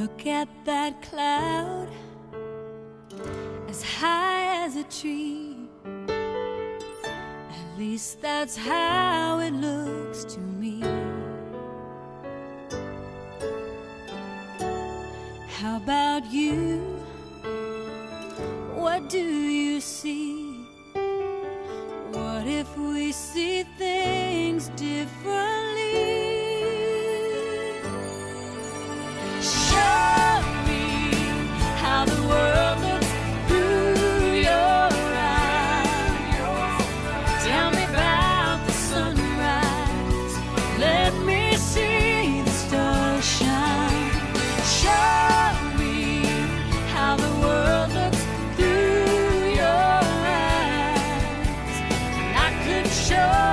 Look at that cloud, as high as a tree. At least that's how it looks to me. How about you? What do you see? What if we see things differently? Show me how the world looks through your eyes. Tell me about the sunrise. Let me see the stars shine. Show me how the world looks through your eyes. And I could show